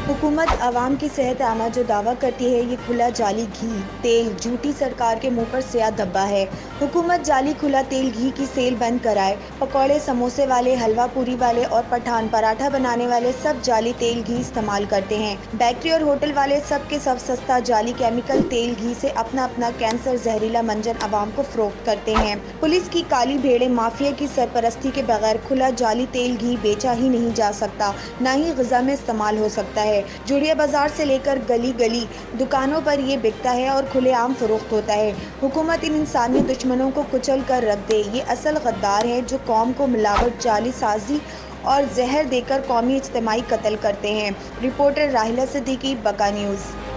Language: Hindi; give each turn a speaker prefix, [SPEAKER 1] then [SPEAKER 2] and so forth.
[SPEAKER 1] हुकूमत आवाम की सेहत आमा जो दावा करती है ये खुला जाली घी तेल झूठी सरकार के मुंह पर स्याह धब्बा है। हुकूमत जाली खुला तेल घी की सेल बंद कराए। पकौड़े समोसे वाले, हलवा पूरी वाले और पठान पराठा बनाने वाले सब जाली तेल घी इस्तेमाल करते हैं। बेकरी और होटल वाले सब के सब सस्ता जाली केमिकल तेल घी से अपना अपना कैंसर जहरीला मंजन आवाम को फरोख्त करते हैं। पुलिस की काली भेड़े माफिया की सरपरस्ती के बगैर खुला जाली तेल घी बेचा ही नहीं जा सकता, न ही ग़िज़ा में इस्तेमाल हो सकता है। जुड़िया बाजार से लेकर गली गली दुकानों पर ये बिकता है और खुलेआम फरोख्त होता है। हुकूमत इन इंसानी दुश्मनों को कुचल कर रख दे। ये असल गद्दार हैं जो कौम को मिलावट, जाली साजी और जहर देकर कौमी इज्तिमाई कत्ल करते हैं। रिपोर्टर राहिला सिद्दीकी, बका न्यूज़।